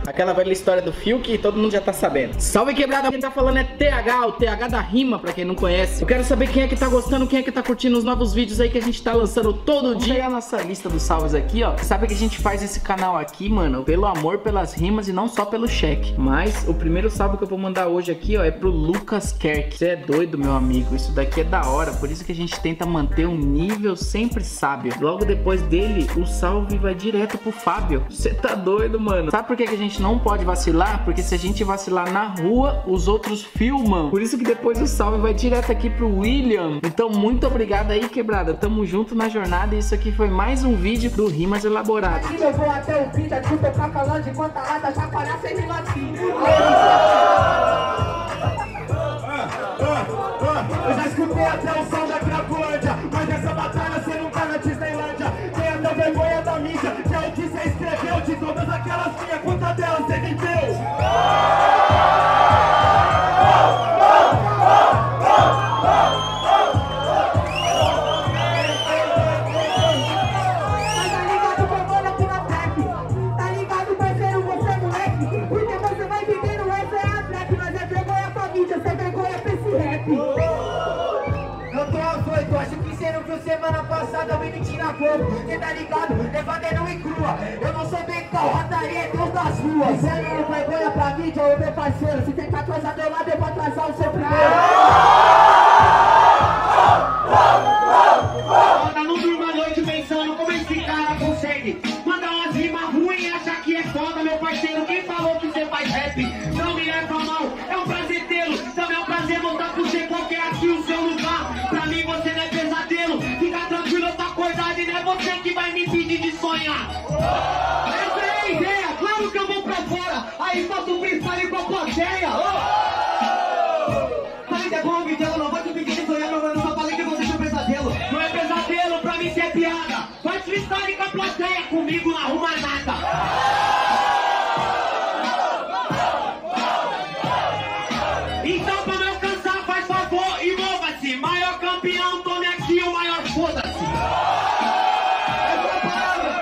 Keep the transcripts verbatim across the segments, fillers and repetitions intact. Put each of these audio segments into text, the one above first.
Aquela velha história do Fiuk que todo mundo já tá sabendo. Salve, quebrada, quem tá falando é T H, o T H da rima, pra quem não conhece. Eu quero saber quem é que tá gostando, quem é que tá curtindo os novos vídeos aí que a gente tá lançando todo Vamos dia. Vamos pegar a nossa lista dos salves aqui, ó. Sabe que a gente faz esse canal aqui, mano, pelo amor, pelas rimas e não só pelo cheque. Mas o primeiro salve que eu vou mandar hoje aqui, ó, é pro Lucas Kerk. Você é doido, meu amigo, isso daqui é da hora. Por isso que a gente tenta manter um nível sempre sábio. Logo depois dele, o salve vai direto pro Fábio. Você tá doido, mano. Sabe por que que a gente não pode vacilar? Porque se a gente vacilar na rua, os outros filmam. Por isso que depois o salve vai direto aqui pro William. Então, muito obrigado aí, quebrada. Tamo junto na jornada. E isso aqui foi mais um vídeo do Rimas Elaboradas. Eu vou até o fim, tipo, pra falando de quanta lata, chacoalhar sem latim. Eu já escutei até o som da Cracolândia, mas essa batalha você nunca na Disneylândia. Tem até vergonha da mídia, que é o que você escreveu. De todas aquelas minhas, quantas delas você viveu? Semana passada eu me meti na fogo, cê tá ligado? Levada nua e crua. Eu não sou bem calrataria, é Deus das ruas. Cê não vergonha pra mídia, ô meu parceiro. Se tentar atrasar do lado, eu vou atrasar o seu primeiro. Ela não durma a noite pensando como esse cara consegue mandar umas rimas ruins e achar que é foda, meu parceiro. Quem falou que você faz rap? Não me leva mal, é um prazer tê-lo. Também é um prazer voltar pro você, qualquer aqui o seu lugar. Pra mim você não é pesadelo. Fica tranquilo, eu tô acordado e não é você que vai me impedir de sonhar. Essa é a ideia, claro que eu vou pra fora. Aí falta o freestyle com a plateia. Falei que é bom, vídeo, eu não vou te pedir de sonhar, meu mano. Só falei que você é um pesadelo. Não é pesadelo, pra mim isso é piada. Faz freestyle com a plateia, comigo não arruma nada. Então pra me alcançar, faz favor e mova-se. Maior campeão, tome aqui o maior foda-se. Essa é a parada.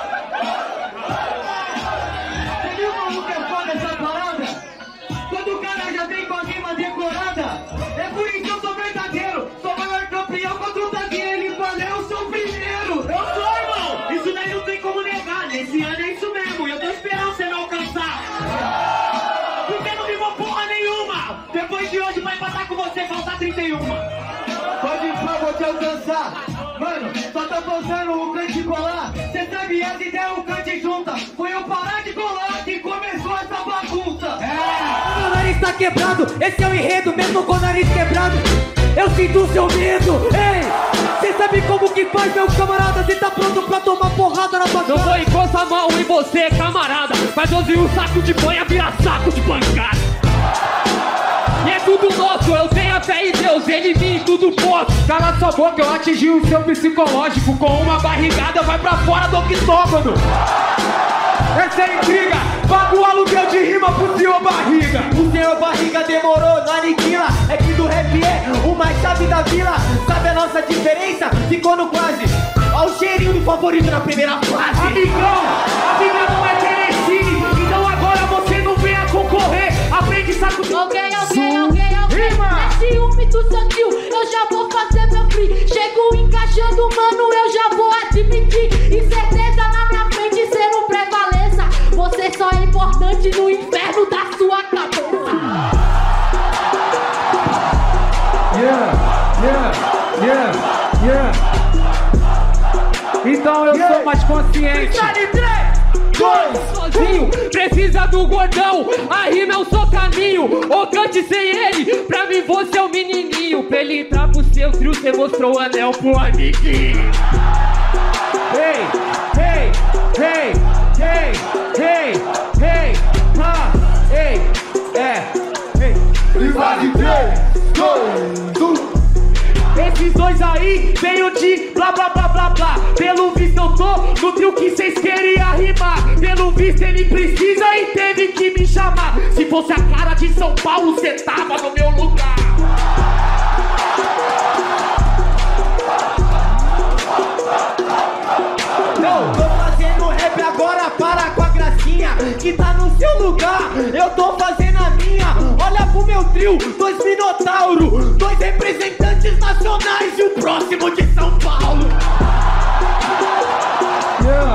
Você viu como que é foda essa parada? Quando o cara já vem com a rima decorada. É por isso que eu sou verdadeiro. Sou maior campeão contra o Taguinho. Ele valeu, eu sou o primeiro. Eu sou, irmão. Isso daí não tem como negar. Nesse ano é isso mesmo. Eu tô esperando você me alcançar. Porque não rimou porra nenhuma. Depois de hoje vai passar com você, faltar trinta e um. Pode ir pra vou te alcançar. Mano, só tá faltando o cante colar. Cê sabe as ideias, o cante junta. Foi eu parar de colar que começou essa bagunça. É. Meu nariz tá quebrado, esse é o enredo. Mesmo com o nariz quebrado, eu sinto o seu medo. Ei, cê sabe como que faz, meu camarada? Cê tá pronto pra tomar porrada na tua cara? Não vou encostar a mão em você, camarada. Mas hoje um saco de banha vira saco de pancada. E é tudo nosso, eu tenho a fé em Deus, ele me tudo posso. Cala sua boca, eu atingi o seu psicológico. Com uma barrigada vai pra fora do octógono. Essa é intriga, paga o aluguel de rima pro senhor barriga. O senhor barriga demorou, não aniquila. É que do rap é o mais chave da vila. Sabe a nossa diferença? Ficou no quase. Ó o cheirinho do favorito na primeira fase. Amigão, a vida não é telecine. Então agora você não venha concorrer. Aprende saco de... Alguém, alguém, alguém, alguém. É ciúme do seu tio, eu já vou fazer meu free. Chego encaixando, mano, eu já vou admitir. Incerteza na minha frente, cê não prevaleça. Você só é importante no inferno da sua cabeça. Yeah, yeah, yeah, yeah. Então eu yeah. sou mais consciente. Sozinho, precisa do gordão. A rima é o seu caminho. Ou cante sem ele. Pra mim você é o menininho. Pra ele entrar pro seu trio, você mostrou o anel pro amiguinho. Hey, hey, hey, hey, hey, hey, ha, hey, é, hey. Privado de três, dois, um. Esses dois aí veio de blá blá blá blá blá. Pelo visto eu tô no trio que cês queriam rimar. Pelo visto ele precisa e teve que me chamar. Se fosse a cara de São Paulo, cê tava no meu lugar. Não, tô fazendo rap agora, para com a gracinha que tá no seu lugar, eu tô fazendo a minha. Olha pro meu trio, dois Minotauro, dois representantes nacionais e o próximo de São Paulo. Yeah.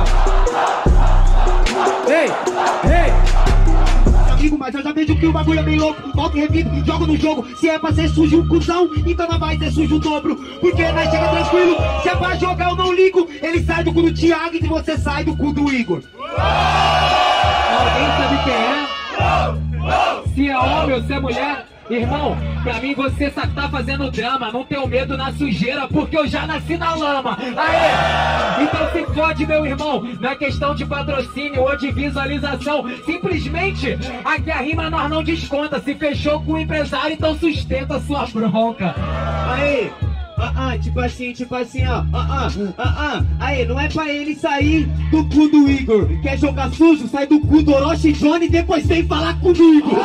Ei, ei. Amigo, mas eu já vejo que o bagulho é bem louco. Volta e repito, jogo no jogo. Se é pra ser sujo um cuzão, então não vai ser sujo o dobro. Porque nós chega tranquilo. Se é pra jogar eu não ligo. Ele sai do cu do Thiago e você sai do cu do Igor. Alguém sabe quem é? Se é homem ou se é mulher? Irmão, pra mim você só tá fazendo drama. Não tenho medo na sujeira, porque eu já nasci na lama. Aê! Então se fode, meu irmão. Não é questão de patrocínio ou de visualização. Simplesmente, aqui a rima nós não desconta. Se fechou com o empresário, então sustenta a sua bronca. Aí, ah, ah, tipo assim, tipo assim, ó, ah, ah, ah, ah, aí, não é pra ele sair do cu do Igor. Quer jogar sujo, sai do cu do Orochi Johnny e depois vem falar comigo.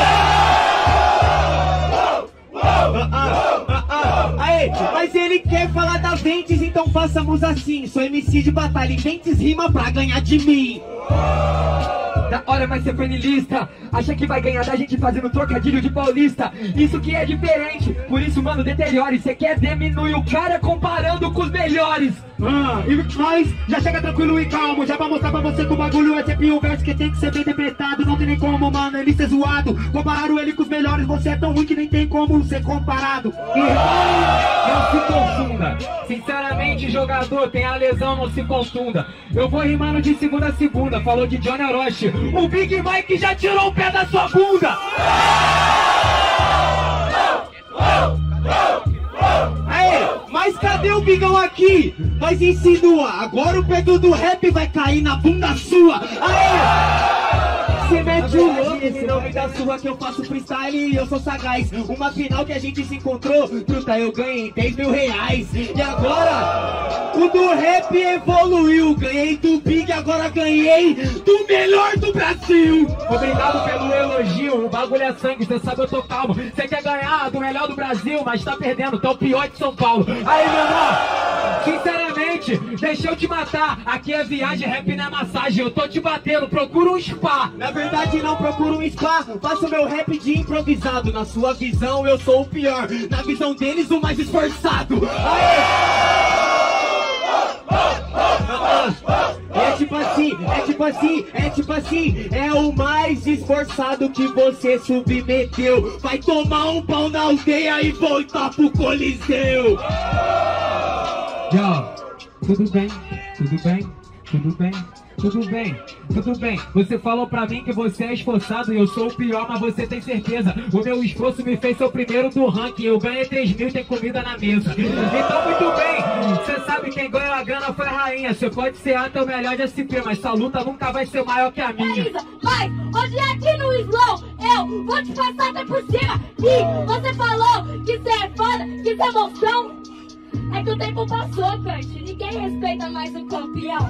Ah, ah, ah, ah. Aê, mas ele quer falar da Ventes, então façamos assim. Sou M C de batalha e Ventes rima pra ganhar de mim. Da hora vai ser panelista. Acha que vai ganhar da gente fazendo trocadilho de paulista. Isso que é diferente, por isso mano deteriore. Cê quer diminuir o cara comparando com os melhores. Ah, e nós já chega tranquilo e calmo. Já vai mostrar pra você que o bagulho é sempre um verso que tem que ser bem interpretado. Não tem nem como, mano, ele ser zoado. Compararam ele com os melhores, você é tão ruim que nem tem como ser comparado. Irmão, não se confunda. Sinceramente, jogador, tem a lesão, não se confunda. Eu vou rimando de segunda a segunda. Falou de Johnny Orochi. O Big Mike já tirou o pé da sua bunda. Aê, mas cadê o Bigão aqui? Nós insinua, agora o pé do rap vai cair na bunda sua. Aê! Você mete o louco, esse não me dá sua que eu faço freestyle e eu sou sagaz. Uma final que a gente se encontrou, truta, eu ganhei dez mil reais. E agora, o do rap evoluiu. Ganhei do Big, agora ganhei do melhor do Brasil. Obrigado pelo elogio, o bagulho é sangue, cê sabe eu tô calmo. Cê quer ganhar do melhor do Brasil, mas tá perdendo, tá o pior de São Paulo. Aí, meu irmão, sinceramente, deixa eu te matar. Aqui é viagem, rap não é massagem. Eu tô te batendo, procura um spa. Na verdade não procuro um spa, faço meu rap de improvisado. Na sua visão eu sou o pior, na visão deles o mais esforçado. Aê! É tipo assim, é tipo assim, é tipo assim. É o mais esforçado que você submeteu. Vai tomar um pau na aldeia e voltar pro Coliseu. Yo, tudo bem, tudo bem, tudo bem. Tudo bem, tudo bem. Você falou pra mim que você é esforçado e eu sou o pior, mas você tem certeza. O meu esforço me fez ser o primeiro do ranking. Eu ganhei três mil e tem comida na mesa. Então, muito bem. Você sabe quem ganhou a grana foi a rainha. Você pode ser até o melhor de S P, mas sua luta nunca vai ser maior que a minha. Mas hoje aqui no Slow eu vou te passar até por cima. E você falou que você é foda, que você é monstrão. É que o tempo passou, Kurt. Ninguém respeita mais o campeão.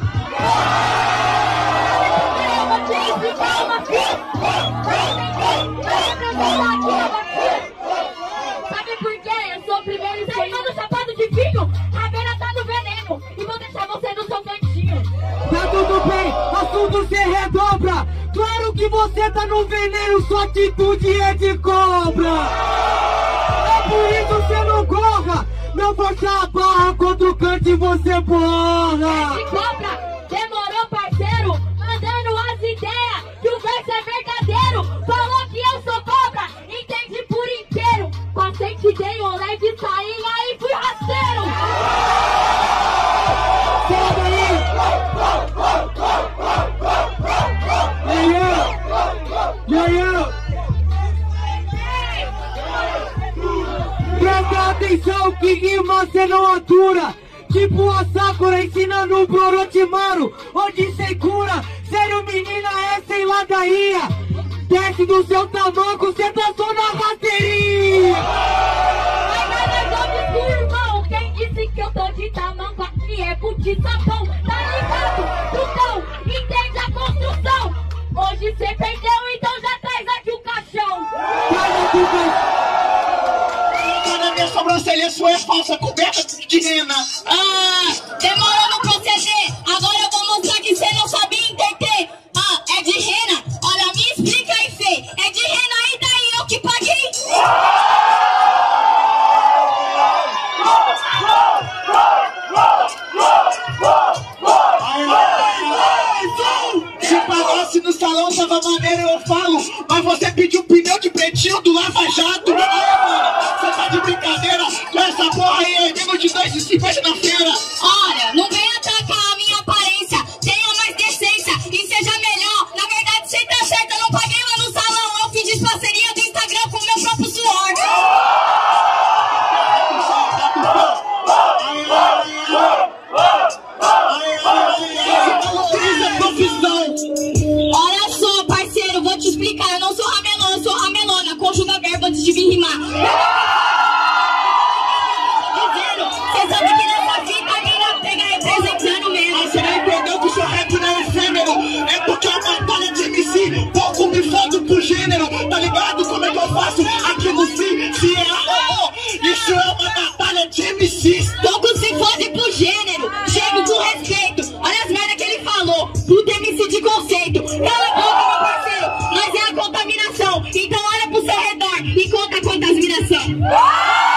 Eu vou te explicar uma fita. Vai representar aqui a vacina. Sabe por quê? Eu sou o primeiro escolhido no chapado de vinho. A beira tá no veneno. E vou deixar você no seu cantinho. Tá tudo bem, assunto se redobra. Claro que você tá no veneno, sua atitude é de cobra. É por isso você não corra. Não força a barra contra o canto e você borra. De cobra, demorou, parceiro. Mandando as ideias que o verso é verdadeiro. Falou que eu sou cobra, entendi por inteiro. Passei que dei um leve sainha e fui rasteiro. Sobe aí. E aí, e aí. Presta atenção que rima cê não atura. Tipo a Sakura ensinando pro Orochimaru, onde cê cura. Sério menina, é sem ladainha. Desce do seu tamanco, cê tá só na bateria. Mas nada do irmão. Quem disse que eu tô de tamanco aqui é puti sapão. Tá ligado? Então, entende a construção. Hoje cê perdeu, então já traz aqui o caixão. Traz aqui o caixão. Minha sobrancelha sua é falsa, coberta de rena. Ah, demorou no proceder. Agora eu vou mostrar que você não sabia entender. Ah, é de rena. Olha a minha não tava maneiro, eu falo. Mas você pediu pneu de pretinho do Lava Jato. Aí, mano, você tá de brincadeira com essa porra aí, é nível de dois e cinquenta na feira. Olha, não venha atacar a minha aparência. Tenha mais decência e seja melhor. Na verdade, você tá certo, eu não paguei lá no salão. Eu fiz parceria do Instagram com o meu próprio suor. Olha só, parceiro, vou te explicar. Eu não sou ramelona, eu sou ramelona. Conjuga verbo antes de vir rimar. Você sabe que nessa fita a mina pega representando mesmo. Aí você não entendeu que seu rap não é efêmero. É porque é uma batalha de M C. Pouco me fodo pro gênero. Tá ligado como é que eu faço aqui no fim? Se é a oh, isso é uma batalha de M Cs. Pouco se fode pro gênero. Chego com respeito. Olha as merda que ele falou. Puta M C de conceito. Cala a boca, meu parceiro. Nós é a contaminação. Então olha pro seu redor e conta a contaminação.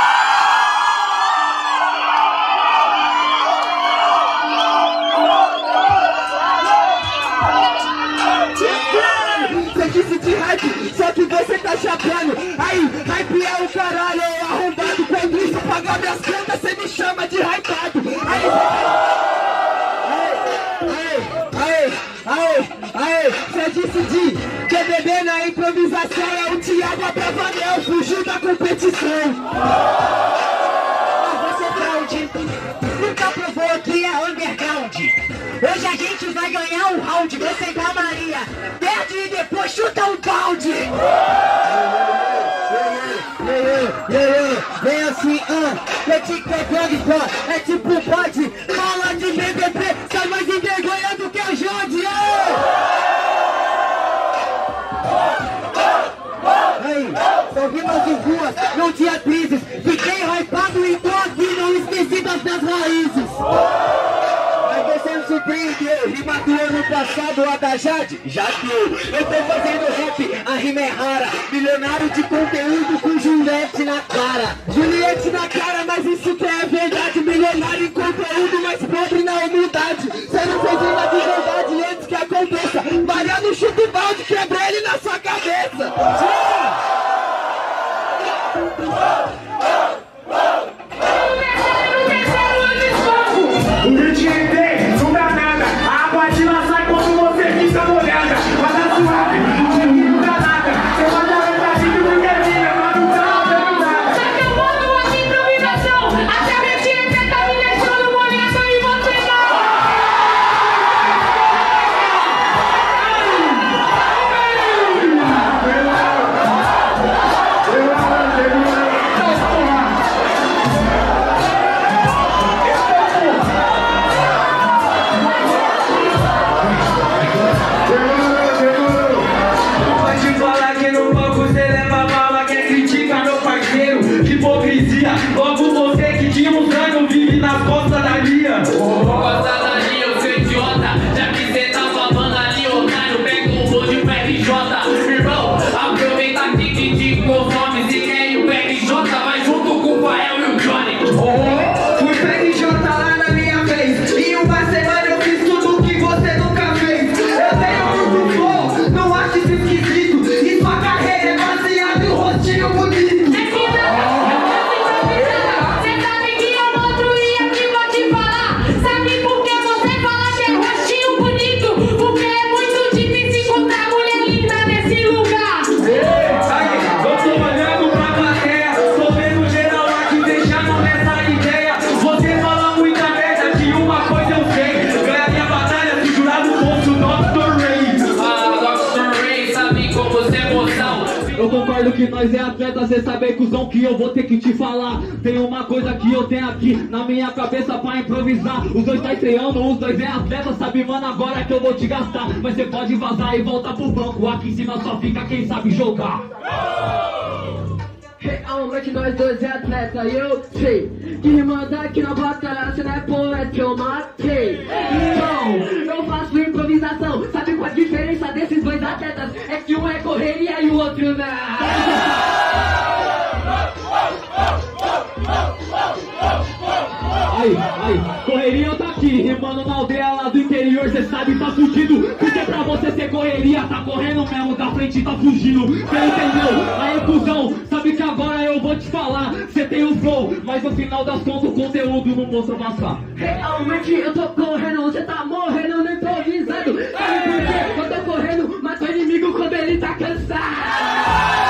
Só que você tá chapando. Aí, hype é o caralho, eu arrombado. Quando isso pagar minhas contas, você me chama de hypado. Aí, aí, aí, aí, você decidir. Que beber na improvisação é o Thiago Abravanel, fugiu da competição. Mas você fraude, nunca provou que é underground. Hoje a gente vai ganhar um round, você e a Maria perde e depois chuta um balde. Vem assim, ah, eu te pegando, pô, é tipo pode. Fala de B B B, sai mais envergonhado do que a Jade. Aí, são rimas em ruas, não de atrizes. Fiquei hypado e tô aqui, não esqueci das minhas raízes. Mas você me surpreendeu, rima do ano passado, a da Jade, já deu. Eu tô fazendo rap, a rima é rara. Milionário de conteúdo com Juliette na cara. Juliette na cara, mas isso que é verdade. Milionário em conteúdo, mas pobre na humildade. Você não fez rima de verdade antes que aconteça. Mariano chuta o balde, quebra ele na sua cabeça. O hit tem, não dá nada. A água de lá sai quando você fica molhada. Mas tá suave, não dá nada. Você vai dar metade do que é minha, mas não tá dando nada. Tá acabando a improvisação. Até a mentira tá me deixando molhada e você logo você que tinha uns anos vive nas costas da linha. Costa da linha, eu sou idiota. Já que cê tá falando ali, otário, pega o bonde pro R J. Irmão, aproveita aqui que te consome. Se quer o R J, vai junto com o Fael e o Johnny. Oh, fui pro R J lá na minha vez. Em uma semana eu fiz tudo que você nunca fez. Eu tenho muito flow, não acho isso esquisito. E sua carreira é baseada em um rostinho bonito. Eu concordo que nós é atleta, cê sabe, cuzão, que eu vou ter que te falar. Tem uma coisa que eu tenho aqui na minha cabeça pra improvisar. Os dois tá estreando, os dois é atleta, sabe, mano, agora que eu vou te gastar. Mas cê pode vazar e voltar pro banco, aqui em cima só fica quem sabe jogar. Realmente nós dois é atleta e eu sei que manda aqui na batalha, cê não é poeta, eu matei. Então, eu faço improvisação. Sabe qual a diferença desses dois atletas? É que um é correria e o outro não. Aí, aí, correria tá aqui, rimando na aldeia lá do interior, cê sabe tá fudido. Porque pra você ser correria, tá correndo mesmo, da frente tá fugindo. Cê entendeu? Aí, cuzão, sabe que agora eu vou te falar. Cê tem o flow, mas no final das contas o conteúdo não mostra passar. Realmente eu tô correndo, você tá morrendo no improvisado. Sabe por quê? Eu tô correndo, mato o inimigo quando ele tá cansado.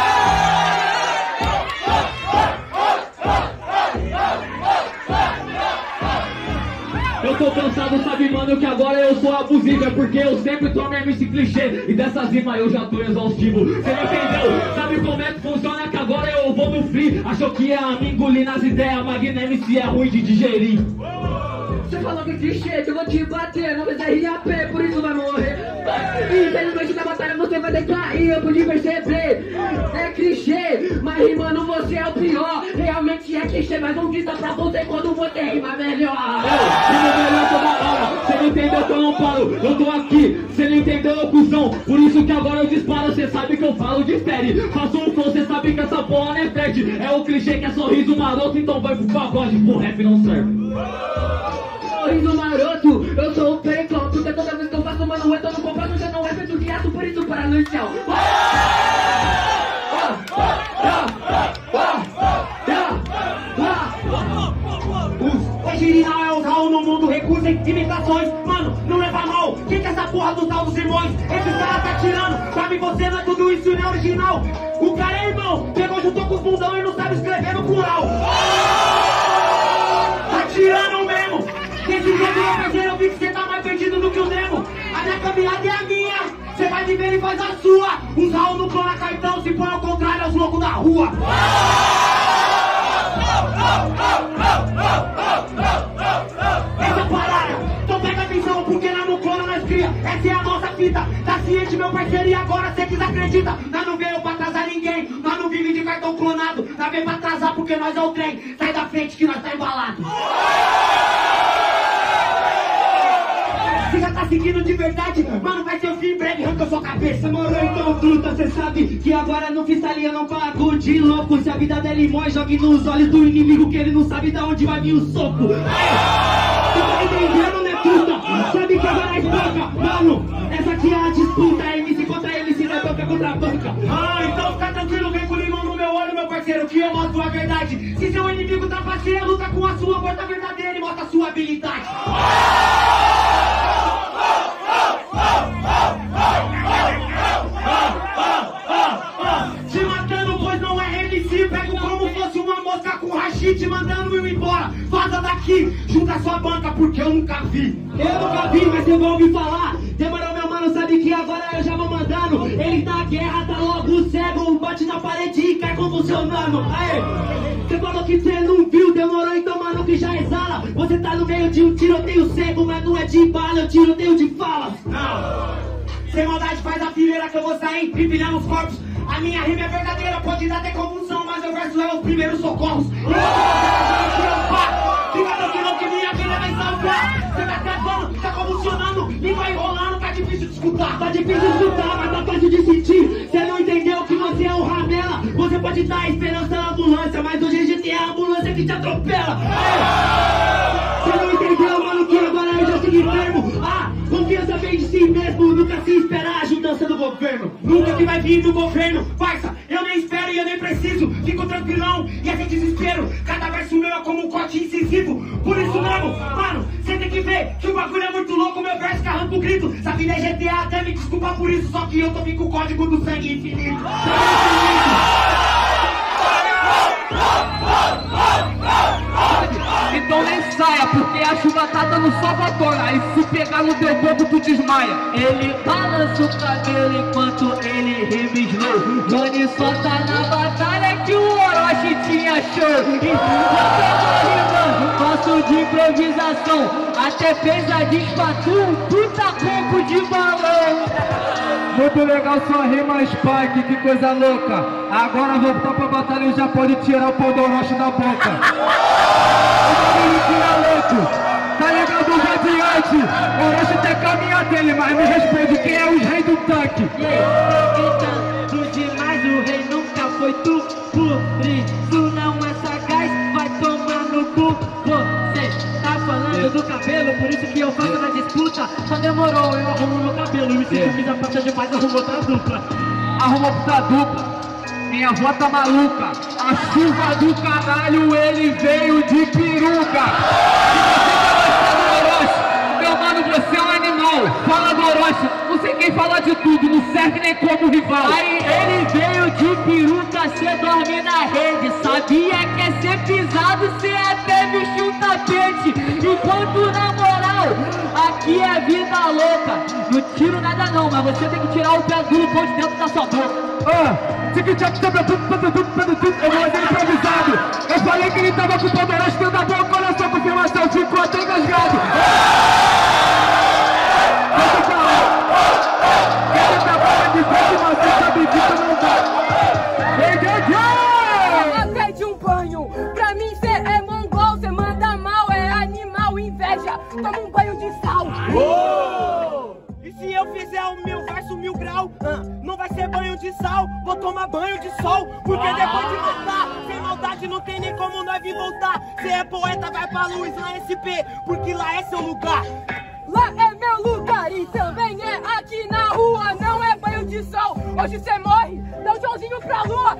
Eu tô cansado, sabe, mano, que agora eu sou abusivo. É porque eu sempre tô mesmo esse clichê. E dessas rimas eu já tô exaustivo. Cê não entendeu? Sabe como é que funciona? Que agora eu vou no free. Achou que ia me engolir nas ideias. Magna M C é ruim de digerir. Você falou que é clichê, que eu vou te bater, não vai ser R A P, por isso vai morrer. Infelizmente na batalha você vai decair, eu pude perceber. É clichê, mas rimando você é o pior. Realmente é clichê, mas não grita pra você quando você rima melhor. Rima melhor toda hora, cê não entendeu que eu não paro. Eu tô aqui, cê não entendeu, cuzão. Por isso que agora eu disparo, cê sabe que eu falo de série. Faço um flow, cê sabe que essa porra não é fred. É o clichê que é sorriso maroto, então vai pro pagode, pro rap não serve. Sorriso maroto, eu sou o pericão. Porque toda vez que eu faço mano, eu tô no compasso, você não é feito de aço, por isso para no céu. Original é o Raul no mundo, recusa imitações. Mano, não leva mal, quem que é essa porra do tal dos irmãos? Esse cara tá tirando, sabe você não é tudo isso, não é original. O cara é irmão, pegou, juntou com os bundão e não sabe escrever no plural. Tá tirando mesmo. Desse jeito, meu parceiro, eu vi que cê tá mais perdido do que o Nemo. A minha caminhada é a minha, cê vai me ver e faz a sua. Os Raul no clona cartão, se for ao contrário, é os loucos da rua. Essa é parada, então pega atenção, porque lá no clona nós cria. Essa é a nossa fita, tá ciente, meu parceiro, e agora cê desacredita. Nós não veio pra atrasar ninguém, nós não vive de cartão clonado. Nós veio pra atrasar porque nós é o trem. Sai da frente que nós tá embalado. Você já tá seguindo de verdade, mano, vai ser o fim em breve, arranca sua cabeça. Mano, então truta, cê sabe que agora no freestyle eu não pago de louco. Se a vida dela é limão, jogue nos olhos do inimigo, que ele não sabe da onde vai vir o soco. Você tá entendendo, né, truta? Sabe que agora é banca, mano. Essa aqui é a disputa, é M C contra M C, não é banca contra banca. Ah, então fica tranquilo, vem com limão no meu olho, meu parceiro, que eu mostro a verdade. Se seu inimigo tá parceiro, luta com a sua porta verdadeira e mostra a sua habilidade. Te matando, pois não é M C. Pego como fosse uma mosca com rachite, mandando eu embora. Vaza daqui, junta sua banca, porque eu nunca vi. Eu nunca vi, mas eu vou ouvir falar. Demorou, meu mano, sabe que agora eu já vou mandando. Ele tá guerra, tá logo cego, bate na parede e cai convulsionando. Aê, você falou que você não viu, demorou, então mano que já exala. Você tá no meio de um tiroteio cego, mas não é de bala, é um tiroteio de falas. Não, sem maldade faz a fileira que eu vou sair empilhando os corpos. A minha rima é verdadeira, pode dar até convulsão, mas meu verso é os primeiros socorros. Fica tranquilo que minha vida vai salvar. Você tá travando, tá convulsionando, língua enrolando, tá difícil de escutar. Tá difícil de escutar, mas tá fácil de sentir. Você não entendeu que você é o Ramela. Você pode dar esperança na ambulância, mas hoje a gente é a ambulância que te atropela. Você não entendeu, mano, que agora eu já segui firme. Ah, confiança vem de si mesmo, nunca se espera a ajudança do governo. Nunca que vai vir do governo, parça, eu nem espero e eu nem preciso. Fico tranquilão e é sem desespero. Cada verso meu é como um corte incisivo. Por isso mesmo, mano, cê tem que ver que o bagulho é muito louco. Meu verso que arranca o grito. Essa vida é G T A, até me desculpa por isso. Só que eu tô vindo com o código do sangue infinito. Então nem saia, porque a chuva tá dando só vapor. Aí se pegar no teu corpo, tu desmaia. Ele balança o cabelo enquanto ele rima slow. Johnny só tá na batalha que o Orochi tinha show. E eu faço de improvisação. Até fez a dispatu, um puta combo de balão. Muito legal sua rima, Spike, que coisa louca. Agora voltar pra batalha e já pode tirar o pão do Orochi da boca. O tira louco, tá ligado o radiante. O Orochi tem caminha dele, mas me responde quem é o rei do tanque. Gritando demais, o rei nunca foi tu. Por isso não é sagaz, vai tomar no cu. Você demorou, eu arrumo meu cabelo. Me sinto fiz a faixa demais, arrumou outra dupla. Arrumou puta dupla. Minha avó tá maluca. A chuva do caralho, ele veio de peruca. Meu mano, você é um animal. Fala do Orochi, não sei quem fala de tudo, não serve nem como rival. Aí ele veio de peruca, cê dorme na rede. Sabia que é ser pisado, cê até vestiu um tapete. Enquanto na moral, aqui é vida louca. Não tiro nada não, mas você tem que tirar o pé duro pão de dentro da sua boca. Ah, eu vou fazer improvisado. Eu falei que ele tava com o Palmeiras tendo a boca, olha só a confirmação, ficou até engasgado. Até de um banho, pra mim cê é mongol, cê manda mal, é animal, inveja, toma um banho de sal. Oh! E se eu fizer o meu verso mil grau, ah, não vai ser banho de sal, vou tomar banho de sol, porque depois de voltar, sem maldade não tem nem como nós vir voltar. Cê é poeta, vai pra luz na S P, porque lá é seu lugar. Lá é meu lugar e também é aqui na rua, não é banho de sol. Hoje cê morre, dá um tchauzinho pra lua.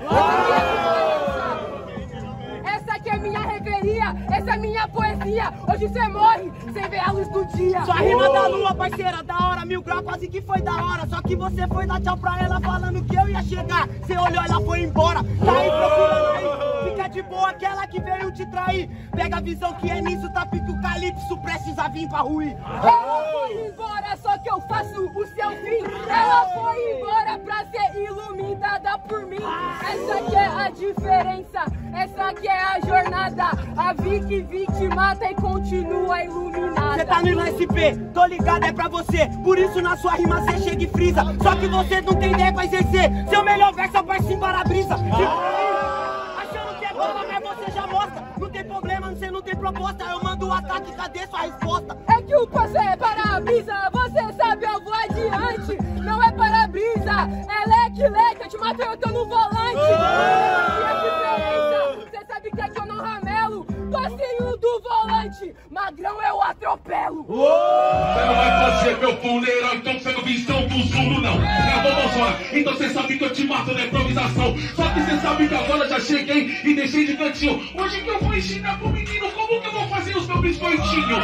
Essa aqui é minha reveria, essa é minha poesia. Hoje cê morre, sem ver a luz do dia. Sua rima da lua, parceira, da hora, mil graus, quase que foi da hora. Só que você foi dar tchau pra ela falando que eu ia chegar. Cê olhou, ela foi embora, tá aí procurando aí. Fica de boa aquela que veio te trair. Pega a visão que é nisso, tá pique o calypso, precisa vir pra ruir. Ela foi embora, só que eu faço o seu fim. Ela foi embora pra ser iluminada por mim. Essa aqui é a diferença, essa aqui é a jornada. A Vicky Vic te mata e continua iluminada. Cê tá no S P, tô ligado, é pra você. Por isso na sua rima cê chega e frisa. Só que você não tem ideia pra exercer. Seu melhor verso é o verso em para-brisa. Achando que é bola, mas você já mostra. Não tem problema, você não tem proposta. Eu mando o ataque, cadê sua resposta? É que o passo é para-brisa, você sabe, eu vou adiante. Não é para-brisa, é leque-leque, eu te mato, eu tô no volante. Essa aqui é a diferença, você sabe que aqui eu não ramelo. Docinho do volante, magrão eu atropelo. Você não vai fazer meu funeral, então pega visão do Zulu não. É a bobozona, então cê sabe que eu te mato na improvisação. Só que cê sabe que agora já cheguei e deixei de cantinho. Hoje que eu vou ensinar pro menino como que eu vou fazer os meus biscoitinhos.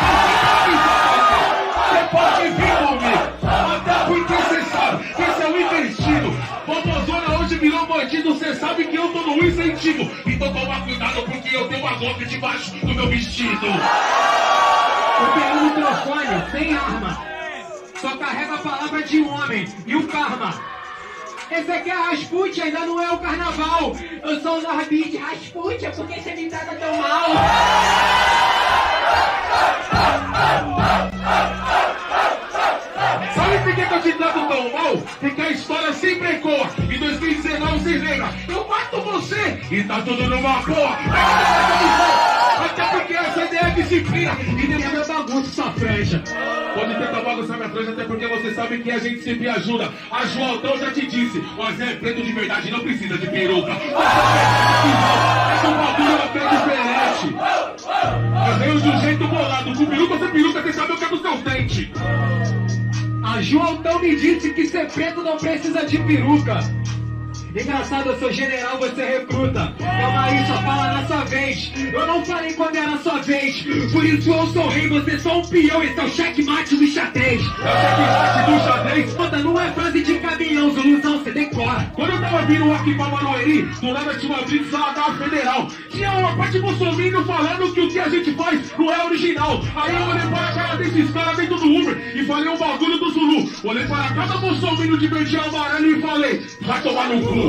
Você pode vir comigo, até porque cê sabe que esse é o intestino. Bobozona hoje virou bandido, cê sabe que eu tô no incentivo. Então toma cuidado porque eu tenho uma Glock debaixo do meu vestido. Eu tenho um microfone sem arma, só carrega a palavra de um homem e o karma. Esse aqui é Rasputin, ainda não é o carnaval. Eu sou o Norbit Rasputin, por que você me trata tão mal? Sabe por que eu te trato tão mal? Porque a história sempre ecoa. Em dois mil e dezenove, vocês lembram? Eu mato você e tá tudo numa boa. Até porque essa ideia é disciplina e nem é meu bagunço, sua franja. Pode tentar bagunçar minha franja, até porque você sabe que a gente sempre ajuda. A Joaldão já te disse, mas é preto de verdade, não precisa de peruca. Essa bagulho é até diferente. Eu venho de um jeito bolado, com peruca ou sem peruca, você sabe o que é dos seus dentes. A Joaldão me disse que ser preto não precisa de peruca. Engraçado, eu sou general, você recruta. Calma aí, só fala na sua vez. Eu não falei quando era a sua vez. Por isso eu sou rei, você só um peão. Esse é o checkmate do xadrez. É o checkmate do xadrez? Puta, não é frase de caminhão, Zuluzão, você decora. Quando eu tava vindo aqui pra Marueri, do nada tinha uma blitz lá da Federal. Tinha uma parte bolsominion falando que o que a gente faz não é original. Aí eu olhei para a cara desses caras dentro do Uber e falei um bagulho do Zulu. Olhei para cada bolsominion de verde e amarelo e falei, vai tomar no cu.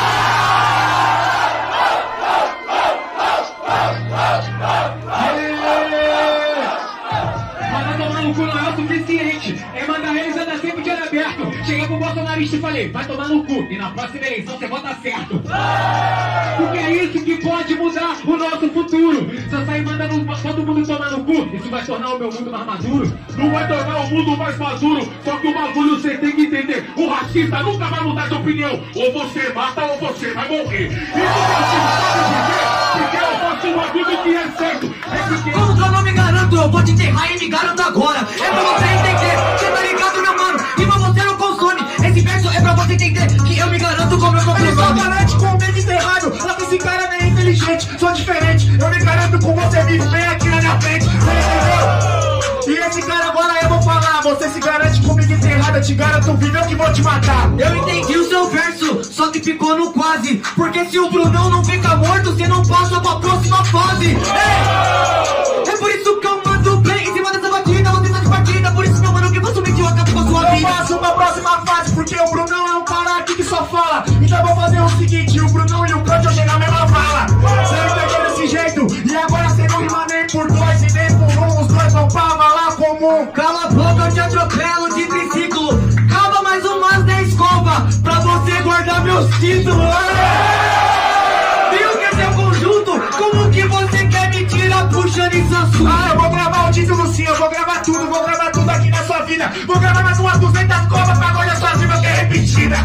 Mandar tomar no cu não é o suficiente. É mandar eles andar sempre de olho aberto. Cheguei pro bolsonarista e falei, vai tomar no cu. E na próxima eleição você vota certo. Porque é isso que pode mudar o nosso futuro. Se eu sair mandando todo mundo tomar no cu, isso vai tornar o meu mundo mais maduro. Não vai tornar o mundo mais maduro. Só que o bagulho você tem que entender. O racista nunca vai mudar de opinião. Ou você mata ou você vai morrer. Isso que eu te sabe dizer, porque eu vou próximo amigo que é certo. Como que eu não me garanto? Eu vou te enterrar e me garanto agora. É pra você entender, você tá ligado, meu mano? Rima você não consome. Esse verso é pra você entender que eu me garanto como eu compro o nome. Garante com o medo enterrado. Só que esse cara nem é inteligente, sou diferente. Eu me garanto com você vivo bem aqui na minha frente. Você entendeu? E esse cara agora eu vou falar. Você se garante comigo enterrado, eu te garanto vivo, eu que vou te matar. Eu entendi o seu verso, só que ficou no quase. Porque se o Brunão não fica morto, você não passa pra próxima fase. É, é por isso que eu mando bem em cima dessa batida, você tá de partida. Por isso, meu mano, que você mentiu, acaba com a sua vida. Eu passo pra próxima fase, porque o Brunão é um cara aqui que só fala. Então vou fazer o seguinte, o Brunão e o Cante hoje na mesma vala. Você entendeu desse jeito? E agora você não rima nem por dois e nem por um. Os dois vão pra vala comum. Cala a boca, eu te atropelo de triciclo. Calma mais umas dez escova pra você guardar meus títulos. Viu que é seu conjunto? Como que você quer me tirar puxando isso assunto? Ah, eu vou gravar o título sim, eu vou gravar tudo, vou gravar tudo aqui na sua vida. Vou gravar mais umas duzentas covas pra agora a sua rima que é repetida.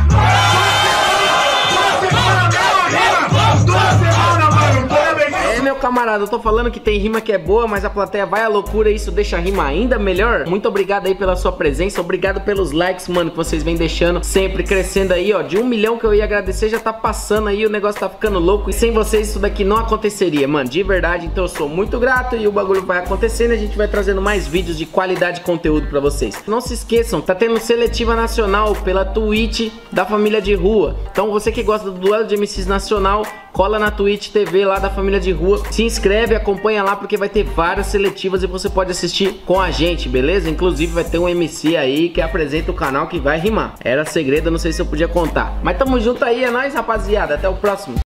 Toda semana, mesma rima. Toda semana, mano, toda vez. É, meu camarada, eu tô falando que tem rima que é boa, mas a plateia vai à loucura e isso deixa a rima ainda melhor. Muito obrigado aí pela sua presença, obrigado pelos likes, mano, que vocês vêm deixando, sempre crescendo aí, ó. De um milhão que eu ia agradecer, já tá passando aí, o negócio tá ficando louco. E sem vocês isso daqui não aconteceria, mano, de verdade. Então eu sou muito grato e o bagulho vai acontecendo e a gente vai trazendo mais vídeos de qualidade de conteúdo pra vocês. Não se esqueçam, tá tendo seletiva nacional pela Twitch da Família de Rua. Então você que gosta do duelo de M Cs nacional, cola na Twitch T V lá da Família de Rua, se inscreve, acompanha lá porque vai ter várias seletivas e você pode assistir com a gente, beleza? Inclusive vai ter um M C aí que apresenta o canal que vai rimar. Era segredo, não sei se eu podia contar. Mas tamo junto aí, é nóis, rapaziada, até o próximo.